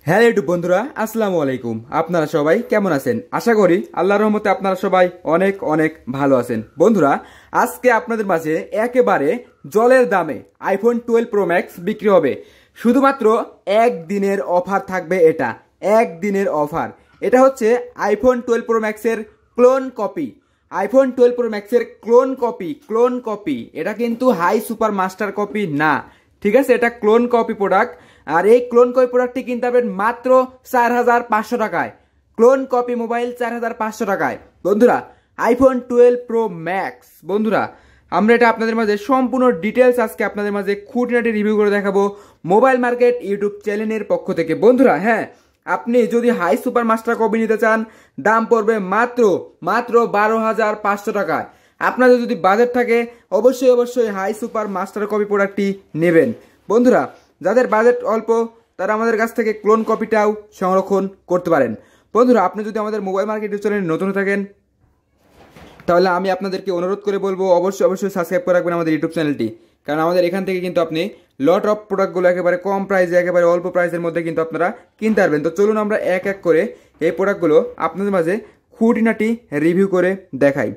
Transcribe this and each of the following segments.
Hello YouTube বন্ধুরা, আসসালামু আলাইকুম। আপনারা সবাই কেমন আছেন? আশা করি আল্লাহর রহমতে আপনারা সবাই অনেক অনেক ভালো আছেন। বন্ধুরা, আজকে আপনাদের মাঝে একেবারে জলের দামে আইফোন 12 প্রো ম্যাক্স বিক্রি হবে। শুধুমাত্র একদিনের অফার থাকবে। এটা একদিনের অফার। এটা হচ্ছে আইফোন 12 প্রো ম্যাক্সের ক্লোন কপি। আইফোন 12 প্রো ম্যাক্সের ক্লোন কপি। এটা কিন্তু হাই সুপার মাস্টার কপি না, ঠিক আছে? এটা ক্লোন কপি প্রোডাক্ট। আর এই ক্লোন কপি প্রোডাক্টটি কিনতে পারবেন মাত্র 4500 টাকায়। ক্লোন কপি মোবাইল 4500 টাকায়। বন্ধুরা, আইফোন 12 প্রো ম্যাক্স। বন্ধুরা, আমরা এটা আপনাদের মাঝে সম্পূর্ণ ডিটেলস আজকে আপনাদের মাঝে খুঁটিনাটি রিভিউ করে দেখাবো মোবাইল মার্কেট ইউটিউব চ্যানেলের পক্ষ থেকে। বন্ধুরা, হ্যাঁ, আপনি যদি হাই সুপার মাস্টার কপি নিতে চান, দাম পড়বে মাত্র 12,500 টাকায়। আপনাদের যদি বাজেট থাকে অবশ্যই হাই সুপার মাস্টার কপি প্রোডাক্টটি নেবেন। বন্ধুরা, যাদের বাজেট অল্প তারা আমাদের কাছ থেকে ক্লোন কপিটাও সংরক্ষণ করতে পারেন। বন্ধুরা, আপনি যদি আমাদের মোবাইল মার্কেট ইউটিউব চ্যানেলে নতুন থাকেন তাহলে আমি আপনাদেরকে অনুরোধ করে বলবো অবশ্যই সাবস্ক্রাইব করে রাখবেন আমাদের ইউটিউব চ্যানেলটি। কারণ আমাদের এখান থেকে কিন্তু আপনি লট অফ প্রোডাক্টগুলো একেবারে কম প্রাইসে, একেবারে অল্প প্রাইসের মধ্যে কিন্তু আপনারা কিনতে পারবেন। তো চলুন আমরা এক এক করে এই প্রোডাক্টগুলো আপনাদের মাঝে খুঁটিনাটি রিভিউ করে দেখাই।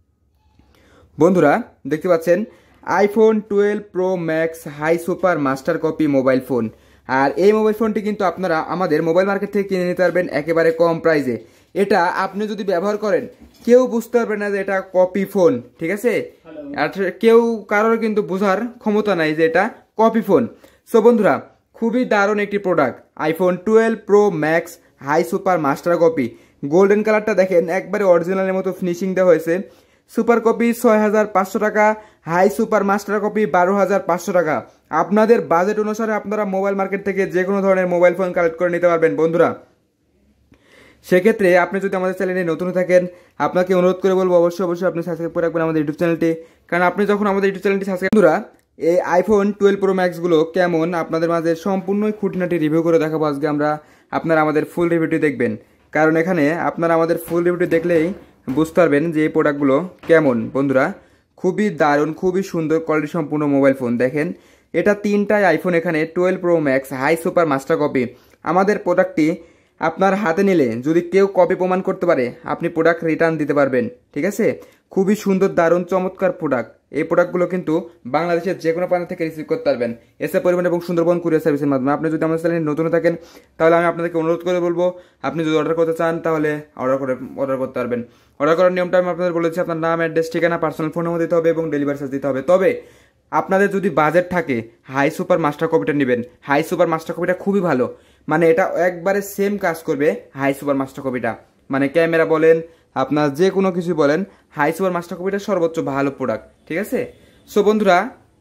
বন্ধুরা, দেখতে পাচ্ছেন iPhone 12 pro max high super master copy mobile phone. আর এই মোবাইল ফোনটি কিন্তু আপনারা আমাদের মোবাইল মার্কেট থেকে কিনে নিতে পারবেন একেবারে কম প্রাইসে। এটা আপনি যদি ব্যবহার করেন কেউ বুঝতে পারবে না যে এটা কপি ফোন, ঠিক আছে? আর কারোর কিন্তু বোঝার ক্ষমতা নাই যে এটা কপি ফোন। সো বন্ধুরা, খুবই দারুণ একটি product iPhone 12 pro max high super master copy. Golden কালারটা দেখেন, একবারে অরিজিনালের মতো ফিনিশিং দেওয়া হয়েছে। সুপার কপি 6500 টাকা, হাই সুপার মাস্টার কপি 12500 টাকা। আপনাদের বাজেট অনুসারে আপনারা মোবাইল মার্কেট থেকে যে কোনো ধরনের মোবাইল ফোন কালেক্ট করে নিতে পারবেন। বন্ধুরা, সেক্ষেত্রে আপনি যদি আমাদের চ্যানেলে নতুন থাকেন, আপনাকে অনুরোধ করে বলবো অবশ্যই আপনি সাবস্ক্রাইব করে রাখবেন আমাদের ইউটিউব চ্যানেলটি। কারণ আপনি যখন আমাদের ইউটিউব চ্যানেলটি সাবস্ক্রাইব, বন্ধুরা, এই আইফোন 12 প্রো ম্যাক্সগুলো কেমন আপনাদের মাঝে সম্পূর্ণই খুঁটিনাটি রিভিউ করে দেখাবো আজকে আমরা। আপনারা আমাদের ফুল রিভিউটি দেখবেন, কারণ এখানে আপনারা আমাদের ফুল রিভিউটি দেখলেই বুঝতে পারবেন যে এই প্রোডাক্টগুলো কেমন। বন্ধুরা, খুবই দারুণ, খুবই সুন্দর কোয়ালিটি সম্পূর্ণ মোবাইল ফোন। দেখেন, এটা তিনটাই আইফোন এখানে 12 pro max high super master copy. আমাদের প্রোডাক্টটি আপনার হাতে নিলে যদি কেউ কপি প্রমাণ করতে পারে আপনি প্রোডাক্ট রিটার্ন দিতে পারবেন, ঠিক আছে? খুবই সুন্দর, দারুণ, চমৎকার প্রোডাক্ট। এই প্রোডাক্টগুলো কিন্তু বাংলাদেশের যে কোনো প্রান্ত থেকে রিসিভ করতে পারবেন এসে পরিমাণ এবং সুন্দরবন কুরিয়ার সার্ভিসের মাধ্যমে। আপনি যদি আমাদের চ্যানেলে নতুন থাকেন তাহলে আমি আপনাদেরকে অনুরোধ করে বলবো আপনি যদি অর্ডার করতে চান তাহলে অর্ডার করতে পারবেন। অর্ডার করার নিয়মটা আমি আপনাদের বলেছি, আপনার নাম, অ্যাড্রেস, ঠিকানা, পার্সোনাল ফোন নম্বর দিতে হবে এবং ডেলিভারি চার্জ দিতে হবে। তবে আপনাদের যদি বাজেট থাকে হাই সুপার মাস্টার কপিটা নেবেন। হাই সুপার মাস্টার কপিটা খুবই ভালো, মানে এটা একবারে সেম কাজ করবে হাই সুপার মাস্টার কপিটা। মানে ক্যামেরা বলেন, আপনার যে কোনো কিছু বলেন, হাই সুপার মাস্টার কপিটা সর্বোচ্চ ভালো প্রোডাক্ট, ঠিক আছে? সো বন্ধুরা,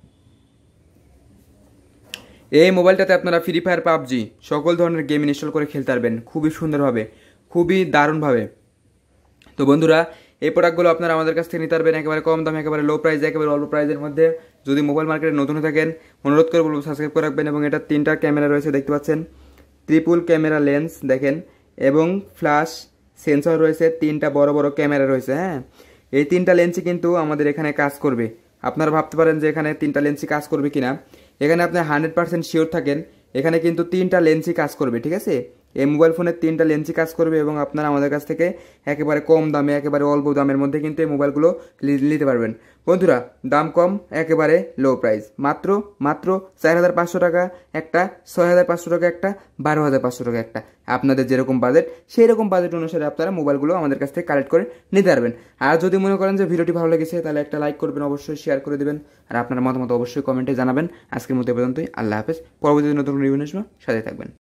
এই মোবাইলটাতে আপনারা ফ্রি ফায়ার, পাবজি সকল ধরনের গেম ইনস্টল করে খেলতে পারবেন খুবই সুন্দরভাবে, খুবই দারুণভাবে। তো বন্ধুরা, এই প্রোডাক্টগুলো আপনারা আমাদের কাছ থেকে নিতে পারবেন একেবারে কম দামে, একেবারে লো প্রাইসে, একেবারে অল্প প্রাইসের মধ্যে। যদি মোবাইল মার্কেটে নতুন থাকেন অনুরোধ করে বলবো সাবস্ক্রাইব করে রাখবেন। এবং এটা তিনটা ক্যামেরা রয়েছে, দেখতে পাচ্ছেন, ট্রিপল ক্যামেরা লেন্স দেখেন, এবং ফ্ল্যাশ সেন্সর রয়েছে, তিনটা বড় বড় ক্যামেরা রয়েছে। হ্যাঁ, এই তিনটা লেন্সই কিন্তু আমাদের এখানে কাজ করবে। আপনারা ভাবতে পারেন যে এখানে তিনটা লেন্সই কাজ করবে কিনা, এখানে আপনি 100% শিওর থাকেন এখানে কিন্তু তিনটা লেন্সই কাজ করবে, ঠিক আছে? এই মোবাইল ফোনের তিনটা লেন্সই কাজ করবে এবং আপনারা আমাদের কাছ থেকে একেবারে কম দামে, একেবারে অল্প দামের মধ্যে কিন্তু এই মোবাইলগুলো নিতে পারবেন। বন্ধুরা, দাম কম, একেবারে লো প্রাইস, মাত্র 4500 টাকা একটা, 6500 টাকা একটা, 12500 টাকা একটা। আপনাদের যেরকম বাজেট সেই রকম বাজেট অনুসারে আপনারা মোবাইলগুলো আমাদের কাছ থেকে কালেক্ট করে নিতে পারবেন। আর যদি মনে করেন যে ভিডিওটি ভালো লেগেছে তাহলে একটা লাইক করবেন, অবশ্যই শেয়ার করে দেবেন, আর আপনার মতামত অবশ্যই কমেন্টে জানাবেন। আজকের মতো এ পর্যন্তই। আল্লাহ হাফেজ। পরবর্তী নতুন রিভিউ নিয়ে সাথে থাকবেন।